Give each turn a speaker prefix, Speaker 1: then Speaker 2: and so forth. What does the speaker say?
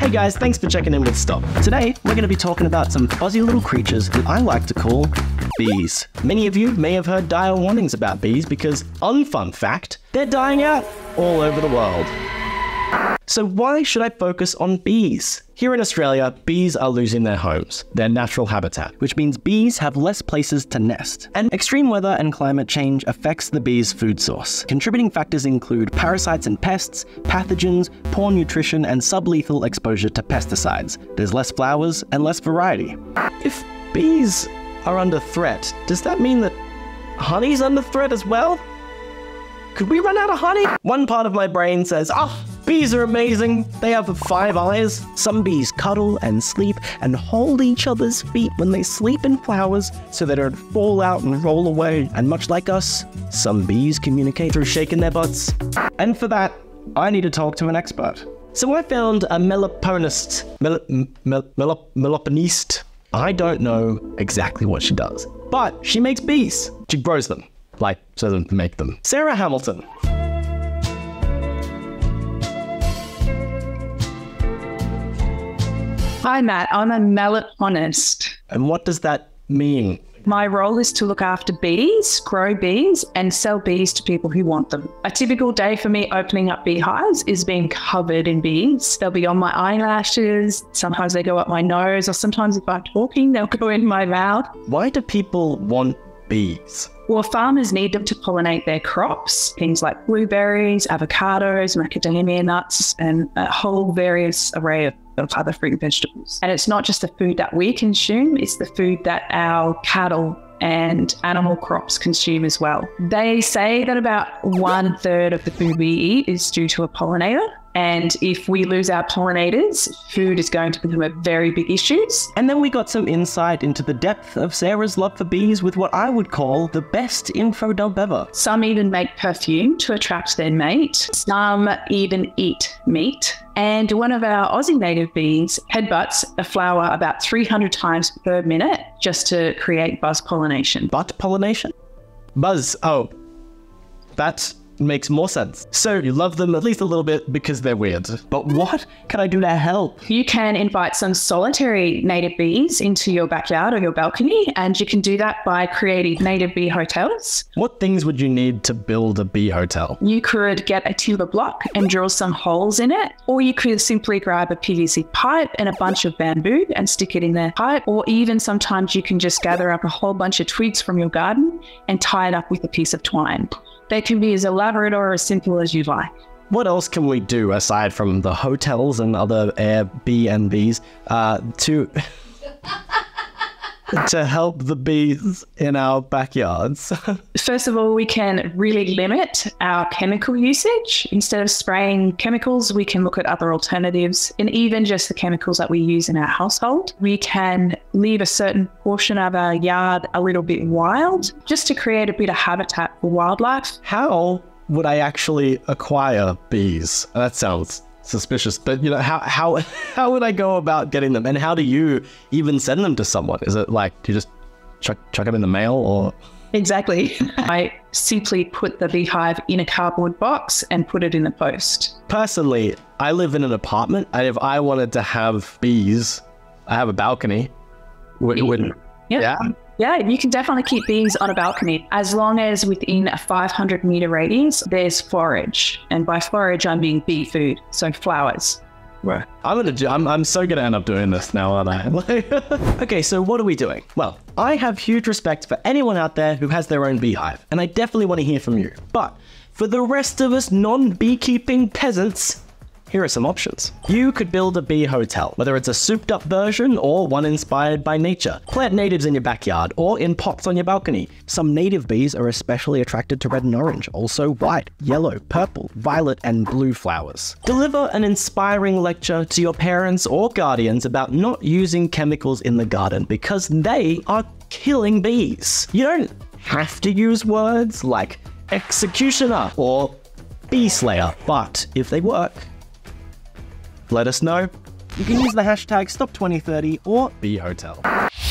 Speaker 1: Hey guys, thanks for checking in with STOP. Today, we're going to be talking about some fuzzy little creatures that I like to call bees. Many of you may have heard dire warnings about bees because, unfun fact, they're dying out all over the world. So why should I focus on bees? Here in Australia, bees are losing their homes, their natural habitat, which means bees have less places to nest. And extreme weather and climate change affects the bees' food source. Contributing factors include parasites and pests, pathogens, poor nutrition, and sublethal exposure to pesticides. There's less flowers and less variety. If bees are under threat, does that mean that honey's under threat as well? Could we run out of honey? One part of my brain says, bees are amazing. They have 5 eyes. Some bees cuddle and sleep and hold each other's feet when they sleep in flowers so they don't fall out and roll away. And much like us, some bees communicate through shaking their butts. And for that, I need to talk to an expert. So I found a meliponist. Meliponist. I don't know exactly what she does, but she makes bees. She grows them. Like, so doesn't make them. Sarah Hamilton.
Speaker 2: Hi Matt, I'm a meliponist.
Speaker 1: And what does that mean?
Speaker 2: My role is to look after bees, grow bees, and sell bees to people who want them. A typical day for me opening up beehives is being covered in bees. They'll be on my eyelashes, sometimes they go up my nose, or sometimes if I'm talking, they'll go in my mouth.
Speaker 1: Why do people want bees?
Speaker 2: Well, farmers need them to pollinate their crops, things like blueberries, avocados, macadamia nuts, and a whole various array of other fruit and vegetables. And it's not just the food that we consume, it's the food that our cattle and animal crops consume as well. They say that about 1/3 of the food we eat is due to a pollinator. And if we lose our pollinators, food is going to become a very big issue.
Speaker 1: And then we got some insight into the depth of Sarah's love for bees with what I would call the best info dump ever.
Speaker 2: Some even make perfume to attract their mate. Some even eat meat. And one of our Aussie native bees headbutts a flower about 300 times per minute just to create buzz pollination.
Speaker 1: Butt pollination? Buzz, oh, that makes more sense. So you love them at least a little bit because they're weird. But what can I do to help?
Speaker 2: You can invite some solitary native bees into your backyard or your balcony, and you can do that by creating native bee hotels.
Speaker 1: What things would you need to build a bee hotel?
Speaker 2: You could get a timber block and drill some holes in it, or you could simply grab a PVC pipe and a bunch of bamboo and stick it in the pipe, or even sometimes you can just gather up a whole bunch of twigs from your garden and tie it up with a piece of twine. They can be as elaborate or as simple as you like.
Speaker 1: What else can we do aside from the hotels and other Airbnbs to help the bees in our backyards?
Speaker 2: First of all, we can really limit our chemical usage. Instead of spraying chemicals, we can look at other alternatives, and even just the chemicals that we use in our household. We can leave a certain portion of our yard a little bit wild, just to create a bit of habitat for wildlife.
Speaker 1: How would I actually acquire bees? That sounds suspicious, but you know, how would I go about getting them, and how do you even send them to someone? Is it like, do you just chuck them in the mail, or?
Speaker 2: Exactly. I simply put the beehive in a cardboard box and put it in the post.
Speaker 1: Personally, I live in an apartment, and if I wanted to have bees, I have a balcony.
Speaker 2: Yeah, you can definitely keep bees on a balcony as long as within a 500-meter radius there's forage, and by forage I'm being bee food, so flowers.
Speaker 1: Right. I'm so gonna end up doing this now, aren't I? Okay, so what are we doing? Well, I have huge respect for anyone out there who has their own beehive, and I definitely want to hear from you. But for the rest of us non-beekeeping peasants, here are some options. You could build a bee hotel, whether it's a souped up version or one inspired by nature. Plant natives in your backyard or in pots on your balcony. Some native bees are especially attracted to red and orange, also white, yellow, purple, violet, and blue flowers. Deliver an inspiring lecture to your parents or guardians about not using chemicals in the garden because they are killing bees. You don't have to use words like executioner or bee slayer, but if they work, let us know. You can use the hashtag STOP2030 or beehotel.